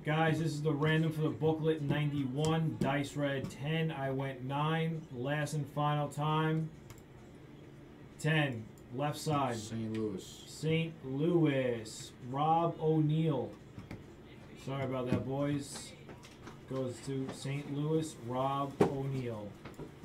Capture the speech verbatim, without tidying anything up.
Guys, this is the random for the booklet, ninety-one. Dice read ten. I went nine. Last and final time. ten. Left side. Saint Louis. Saint Louis. Rob O'Neill. Sorry about that, boys. Goes to Saint Louis. Rob O'Neill.